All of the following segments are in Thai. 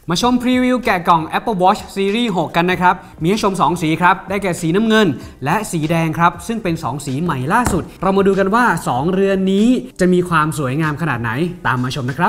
มาชมพรีวิวแกะกล่อง Apple Watch Series 6 กันนะครับมีให้ชม2สีครับได้แก่สีน้ำเงินและสีแดงครับซึ่งเป็น2สีใหม่ล่าสุดเรามาดูกันว่า2เรือนนี้จะมีความสวยงามขนาดไหนตามมาชมนะครับ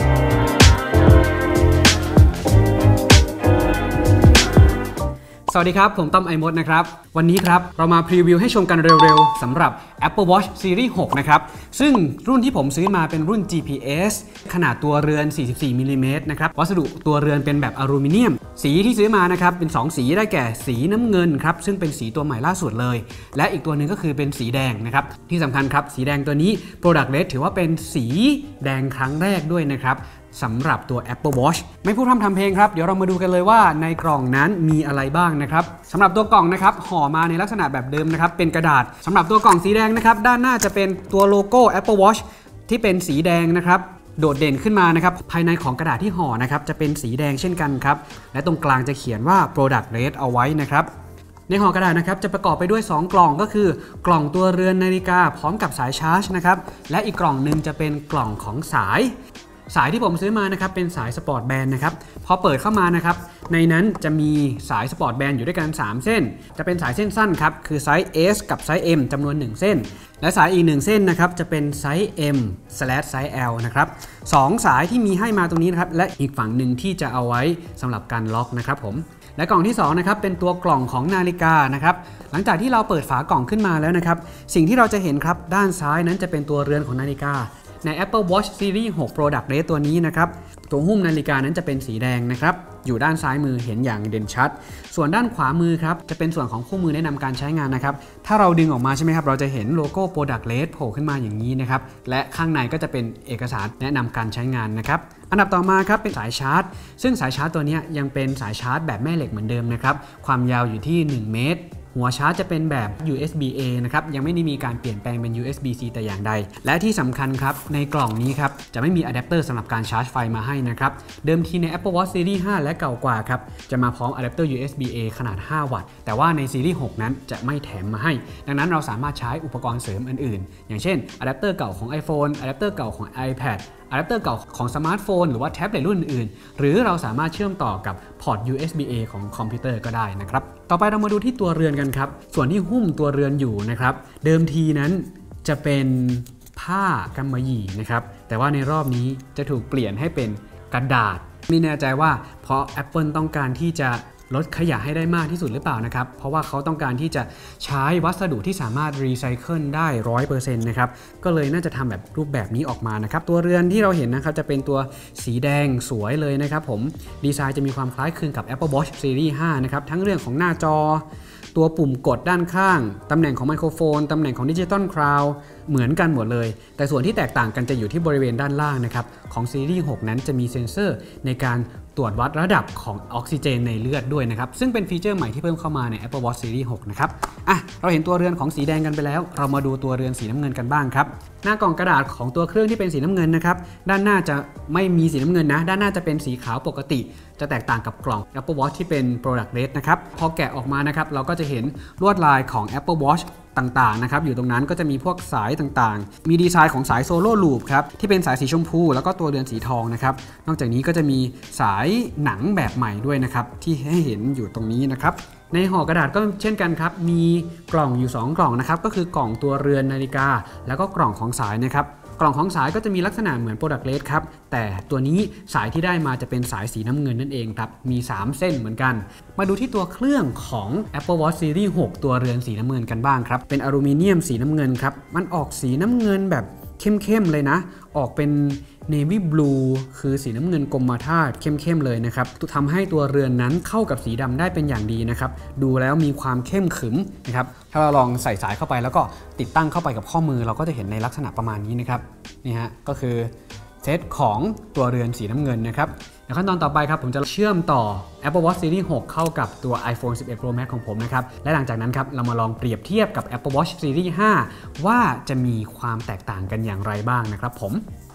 สวัสดีครับผมต้อมไอมดนะครับวันนี้ครับเรามาพรีวิวให้ชมกันเร็วๆสำหรับ Apple Watch Series 6 นะครับซึ่งรุ่นที่ผมซื้อมาเป็นรุ่น GPS ขนาดตัวเรือน44มิลลิเมตรนะครับวัสดุตัวเรือนเป็นแบบอลูมิเนียมสีที่ซื้อมานะครับเป็น2สีได้แก่สีน้ำเงินครับซึ่งเป็นสีตัวใหม่ล่าสุดเลยและอีกตัวหนึ่งก็คือเป็นสีแดงนะครับที่สำคัญครับสีแดงตัวนี้ Product Red ถือว่าเป็นสีแดงครั้งแรกด้วยนะครับสำหรับตัว Apple Watch ไม่พูดพร่ำทำเพลงครับเดี๋ยวเรามาดูกันเลยว่าในกล่องนั้นมีอะไรบ้างนะครับสำหรับตัวกล่องนะครับห่อมาในลักษณะแบบเดิมนะครับเป็นกระดาษสำหรับตัวกล่องสีแดงนะครับด้านหน้าจะเป็นตัวโลโก้ Apple Watch ที่เป็นสีแดงนะครับโดดเด่นขึ้นมานะครับภายในของกระดาษที่ห่อนะครับจะเป็นสีแดงเช่นกันครับและตรงกลางจะเขียนว่า Product Red เอาไว้นะครับในห่อกระดาษนะครับจะประกอบไปด้วย2กล่องก็คือกล่องตัวเรือนนาฬิกาพร้อมกับสายชาร์จนะครับและอีกกล่องหนึ่งจะเป็นกล่องของสายที่ผมซื้อมานะครับเป็นสายสปอร์ตแบนด์นะครับพอเปิดเข้ามานะครับในนั้นจะมีสายสปอร์ตแบนด์อยู่ด้วยกัน3เส้นจะเป็นสายเส้นสั้นครับคือไซส์ S กับไซส์ M จำนวน1เส้นและสายอีก1เส้นนะครับจะเป็นไซส์ M/ ไซส์ L นะครับ2สายที่มีให้มาตรงนี้นะครับและอีกฝั่งหนึ่งที่จะเอาไว้สำหรับการล็อกนะครับผมและกล่องที่2นะครับเป็นตัวกล่องของนาฬิกานะครับหลังจากที่เราเปิดฝากล่องขึ้นมาแล้วนะครับสิ่งที่เราจะเห็นครับด้านซ้ายนั้นจะเป็นตัวเรือนของนาฬิกาใน Apple Watch Series 6 Product Red ตัวนี้นะครับตัวหุ้มนาฬิกานั้นจะเป็นสีแดงนะครับอยู่ด้านซ้ายมือเห็นอย่างเด่นชัดส่วนด้านขวามือครับจะเป็นส่วนของคู่มือแนะนำการใช้งานนะครับถ้าเราดึงออกมาใช่ไหมครับเราจะเห็นโลโก้ Product Red โผล่ขึ้นมาอย่างนี้นะครับและข้างในก็จะเป็นเอกสารแนะนำการใช้งานนะครับอันดับต่อมาครับเป็นสายชาร์จซึ่งสายชาร์จตัวนี้ยังเป็นสายชาร์จแบบแม่เหล็กเหมือนเดิมนะครับความยาวอยู่ที่1 เมตรหัวชาร์จจะเป็นแบบ USB-A นะครับยังไม่ได้มีการเปลี่ยนแปลงเป็น USB-C แต่อย่างใดและที่สำคัญครับในกล่องนี้ครับจะไม่มีอะแดปเตอร์สำหรับการชาร์จไฟมาให้นะครับเดิมทีใน Apple Watch Series 5 และเก่ากว่าครับจะมาพร้อมอะแดปเตอร์ USB-A ขนาด5 วัตต์แต่ว่าใน Series 6 นั้นจะไม่แถมมาให้ดังนั้นเราสามารถใช้อุปกรณ์เสริมอื่นๆอย่างเช่นอะแดปเตอร์เก่าของ iPhone อะแดปเตอร์เก่าของ iPadอะแดปเตอร์เก่าของสมาร์ทโฟนหรือว่าแท็บเล็ตรุ่นอื่นหรือเราสามารถเชื่อมต่อกับพอร์ต USB-A ของคอมพิวเตอร์ก็ได้นะครับต่อไปเรามาดูที่ตัวเรือนกันครับส่วนที่หุ้มตัวเรือนอยู่นะครับเดิมทีนั้นจะเป็นผ้ากำมะหยี่นะครับแต่ว่าในรอบนี้จะถูกเปลี่ยนให้เป็นกระดาษไม่แน่ใจว่าเพราะ Apple ต้องการที่จะลดขยะให้ได้มากที่สุดหรือเปล่านะครับเพราะว่าเขาต้องการที่จะใช้วัสดุที่สามารถรีไซเคิลได้ 100% นะครับก็เลยน่าจะทำแบบรูปแบบนี้ออกมานะครับตัวเรือนที่เราเห็นนะครับจะเป็นตัวสีแดงสวยเลยนะครับผมดีไซน์จะมีความคล้ายคลึงกับ Apple Watch Series 5 นะครับทั้งเรื่องของหน้าจอตัวปุ่มกดด้านข้างตำแหน่งของไมโครโฟนตำแหน่งของดิจิตอลคลาวด์เหมือนกันหมดเลยแต่ส่วนที่แตกต่างกันจะอยู่ที่บริเวณด้านล่างนะครับของซีรีส์ 6 นั้นจะมีเซ็นเซอร์ในการตรวจวัดระดับของออกซิเจนในเลือดด้วยนะครับซึ่งเป็นฟีเจอร์ใหม่ที่เพิ่มเข้ามาใน Apple Watch Series 6 นะครับเราเห็นตัวเรือนของสีแดงกันไปแล้วเรามาดูตัวเรือนสีน้ำเงินกันบ้างครับหน้ากล่องกระดาษของตัวเครื่องที่เป็นสีน้ำเงินนะครับด้านหน้าจะไม่มีสีน้ำเงินนะด้านหน้าจะเป็นสีขาวปกติจะแตกต่างกับกล่อง Apple Watch ที่เป็น Product Red นะครับพอแกะออกมานะครับเราก็จะเห็นลวดลายของ Apple Watchต่างๆนะครับอยู่ตรงนั้นก็จะมีพวกสายต่างๆมีดีไซน์ของสายโซโล่ลูปครับที่เป็นสายสีชมพูแล้วก็ตัวเรือนสีทองนะครับนอกจากนี้ก็จะมีสายหนังแบบใหม่ด้วยนะครับที่ให้เห็นอยู่ตรงนี้นะครับในห่อกระดาษก็เช่นกันครับมีกล่องอยู่2กล่องนะครับก็คือกล่องตัวเรือนนาฬิกาแล้วก็กล่องของสายนะครับกล่องของสายก็จะมีลักษณะเหมือน Product Red ครับแต่ตัวนี้สายที่ได้มาจะเป็นสายสีน้ำเงินนั่นเองครับมี3เส้นเหมือนกันมาดูที่ตัวเครื่องของ Apple Watch Series 6 ตัวเรือนสีน้ำเงินกันบ้างครับเป็นอลูมิเนียมสีน้ำเงินครับมันออกสีน้ำเงินแบบเข้มๆเลยนะออกเป็น Navy Blue คือสีน้ำเงินกรมท่าเข้มๆเลยนะครับทำให้ตัวเรือนนั้นเข้ากับสีดำได้เป็นอย่างดีนะครับดูแล้วมีความเข้มขรึมนะครับถ้าเราลองใส่สายเข้าไปแล้วก็ติดตั้งเข้าไปกับข้อมือเราก็จะเห็นในลักษณะประมาณนี้นะครับนี่ฮะก็คือเซตของตัวเรือนสีน้ำเงินนะครับในขั้นตอนต่อไปครับผมจะเชื่อมต่อ Apple Watch Series 6 เข้ากับตัว iPhone 11 Pro Max ของผมนะครับและหลังจากนั้นครับเรามาลองเปรียบเทียบกับ Apple Watch Series 5 ว่าจะมีความแตกต่างกันอย่างไรบ้างนะครับผม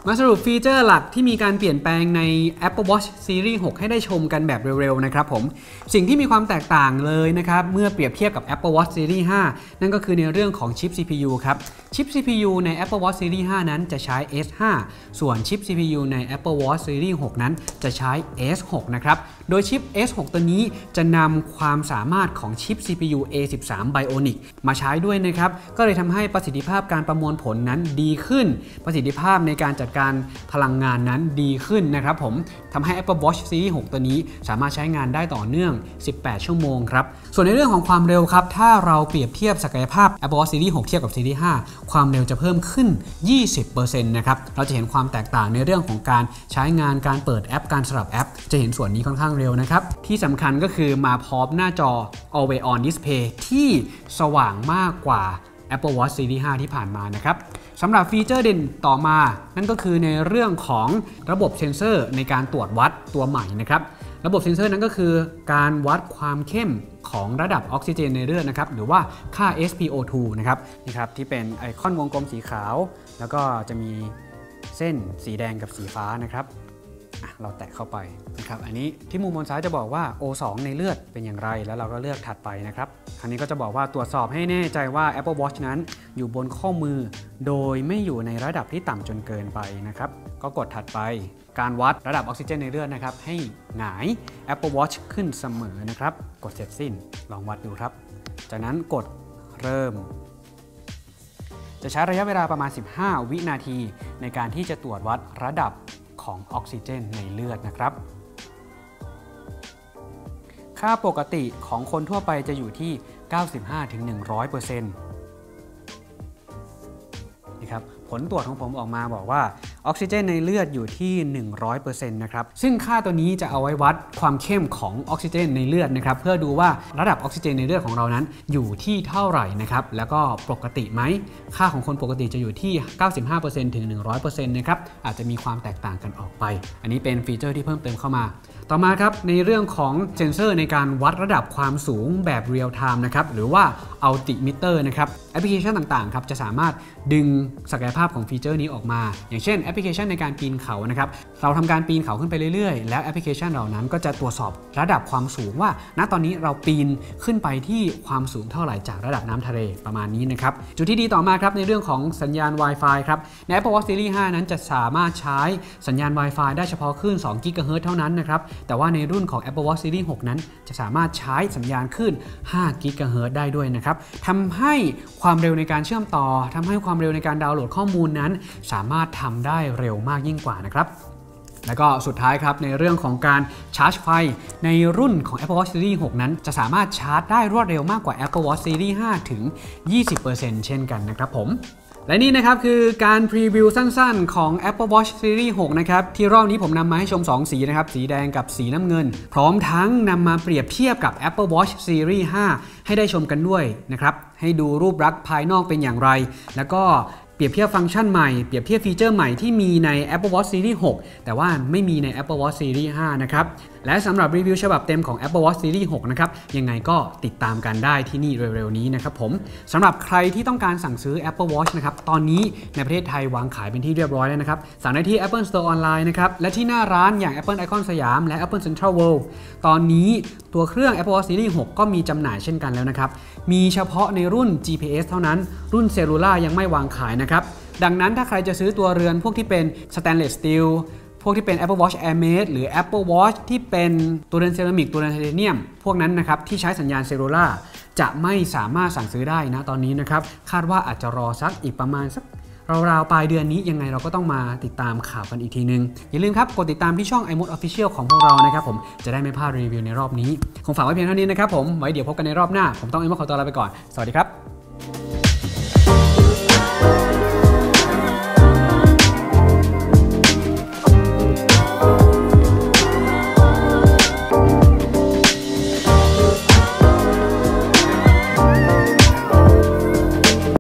มาสรุปฟีเจอร์หลักที่มีการเปลี่ยนแปลงใน Apple Watch Series 6 ให้ได้ชมกันแบบเร็วๆนะครับผมสิ่งที่มีความแตกต่างเลยนะครับเมื่อเปรียบเทียบกับ Apple Watch Series 5 นั่นก็คือในเรื่องของชิป CPU ครับชิป CPU ใน Apple Watch Series 5 นั้นจะใช้ S5 ส่วนชิป CPU ใน Apple Watch Series 6 นั้นจะใช้ S6 นะครับโดยชิป S6 ตัวนี้จะนำความสามารถของชิป CPU A13 Bionic มาใช้ด้วยนะครับก็เลยทำให้ประสิทธิภาพการประมวลผลนั้นดีขึ้นประสิทธิภาพในการจัดการพลังงานนั้นดีขึ้นนะครับผมทำให้ Apple Watch Series 6 ตัวนี้สามารถใช้งานได้ต่อเนื่อง18 ชั่วโมงครับส่วนในเรื่องของความเร็วครับถ้าเราเปรียบเทียบศักยภาพ Apple Watch Series 6 เทียบกับ Series 5 ความเร็วจะเพิ่มขึ้น 20% นะครับเราจะเห็นความแตกต่างในเรื่องของการใช้งานการเปิดแอปการสลับแอปจะเห็นส่วนนี้ค่อนข้างเร็วนะครับที่สำคัญก็คือมาพร้อมหน้าจอ Always On Display ที่สว่างมากกว่า Apple Watch Series 5 ที่ผ่านมานะครับสำหรับฟีเจอร์เด่นต่อมานั่นก็คือในเรื่องของระบบเซ็นเซอร์ในการตรวจวัดตัวใหม่นะครับระบบเซ็นเซอร์นั้นก็คือการวัดความเข้มของระดับออกซิเจนในเลือดนะครับหรือว่าค่า SpO2 นะครับที่เป็นไอคอนวงกลมสีขาวแล้วก็จะมีเส้นสีแดงกับสีฟ้านะครับเราแตะเข้าไปนะครับอันนี้ที่มุมบนซ้ายจะบอกว่า O2 ในเลือดเป็นอย่างไรแล้วเราก็เลือกถัดไปนะครับอันนี้ก็จะบอกว่าตรวจสอบให้แน่ใจว่า Apple Watch นั้นอยู่บนข้อมือโดยไม่อยู่ในระดับที่ต่ำจนเกินไปนะครับก็กดถัดไปการวัดระดับออกซิเจนในเลือดนะครับให้หงาย Apple Watch ขึ้นเสมอนะครับกดเสร็จสิ้นลองวัดดูครับจากนั้นกดเริ่มจะใช้ระยะเวลาประมาณ15 วินาทีในการที่จะตรวจวัดระดับของออกซิเจนในเลือดนะครับค่าปกติของคนทั่วไปจะอยู่ที่ 95-100% นะครับผลตรวจของผมออกมาบอกว่าออกซิเจนในเลือดอยู่ที่ 100% นะครับซึ่งค่าตัวนี้จะเอาไว้วัดความเข้มของออกซิเจนในเลือดนะครับเพื่อดูว่าระดับออกซิเจนในเลือดของเรานั้นอยู่ที่เท่าไหร่นะครับแล้วก็ปกติไหมค่าของคนปกติจะอยู่ที่ 95% ถึง 100% นะครับอาจจะมีความแตกต่างกันออกไปอันนี้เป็นฟีเจอร์ที่เพิ่มเติมเข้ามาต่อมาครับในเรื่องของเซ็นเซอร์ในการวัดระดับความสูงแบบเรียลไทม์นะครับหรือว่า Altimeter นะครับแอปพลิเคชันต่างๆครับจะสามารถดึงศักยภาพของฟีเจอร์นี้ออกมาอย่างเช่นแอปพลิเคชันในการปีนเขานะครับเราทำการปีนเขาขึ้นไปเรื่อยๆแล้วแอปพลิเคชันเหล่านั้นก็จะตรวจสอบระดับความสูงว่าณตอนนี้เราปีนขึ้นไปที่ความสูงเท่าไหร่จากระดับน้ำทะเลประมาณนี้นะครับจุดที่ดีต่อมาครับในเรื่องของสัญญาณ Wi-Fi ครับใน Apple Watch Series 5 นั้นจะสามารถใช้สัญญาณ Wi-Fi ได้เฉพาะคลื่น2 GHz เท่านั้นนะครับแต่ว่าในรุ่นของ Apple Watch Series 6 นั้นจะสามารถใช้สัญญาณคลื่น5 GHz ได้ด้วยนะครับทำให้ความเร็วในการเชื่อมต่อทำให้ความเร็วในการดาวน์โหลดข้อมูลนั้นสามารถทำได้เร็วมากยิ่งกว่านะครับแล้วก็สุดท้ายครับในเรื่องของการชาร์จไฟในรุ่นของ Apple Watch Series 6 นั้นจะสามารถชาร์จได้รวดเร็วมากกว่า Apple Watch Series 5 ถึง 20% เช่นกันนะครับผมและนี่นะครับคือการพรีวิวสั้นๆของ Apple Watch Series 6 นะครับที่รอบนี้ผมนำมาให้ชม2สีนะครับสีแดงกับสีน้ำเงินพร้อมทั้งนำมาเปรียบเทียบกับ Apple Watch Series 5 ให้ได้ชมกันด้วยนะครับให้ดูรูปลักษณ์ภายนอกเป็นอย่างไรแล้วก็เปรียบเทียบฟังก์ชันใหม่เปรียบเทียบฟีเจอร์ใหม่ที่มีใน Apple Watch Series 6 แต่ว่าไม่มีใน Apple Watch Series 5 นะครับและสำหรับรีวิวฉบับเต็มของ Apple Watch Series 6 นะครับยังไงก็ติดตามกันได้ที่นี่เร็วๆนี้นะครับผมสำหรับใครที่ต้องการสั่งซื้อ Apple Watch นะครับตอนนี้ในประเทศไทยวางขายเป็นที่เรียบร้อยแล้วนะครับสั่งได้ที่ Apple Store ออนไลน์นะครับและที่หน้าร้านอย่าง Apple Icon สยามและ Apple Central World ตอนนี้ตัวเครื่อง Apple Watch Series 6 ก็มีจำหน่ายเช่นกันแล้วนะครับมีเฉพาะในรุ่น GPS เท่านั้นรุ่น Cellular ยังไม่วางขายนะครับดังนั้นถ้าใครจะซื้อตัวเรือนพวกที่เป็น Stainless Steel พวกที่เป็น Apple Watch Airmate หรือ Apple Watch ที่เป็นตัวเรือนเซรามิกตัวเรือนไทเทเนียมพวกนั้นนะครับที่ใช้สัญญาณเซลลูล่าจะไม่สามารถสั่งซื้อได้นะตอนนี้นะครับคาดว่าอาจจะรอสักอีกประมาณสักราวๆปลายเดือนนี้ยังไงเราก็ต้องมาติดตามข่าวกันอีกทีนึงอย่าลืมครับกดติดตามที่ช่อง iMode Official ของพวกเรานะครับผมจะได้ไม่พลาดรีวิวในรอบนี้คงฝากไว้เพียงเท่านี้นะครับผมไว้เดี๋ยวพบกันในรอบหน้าผมต้อง iMode ขอตัวลาไปก่อนสวัสดีครับ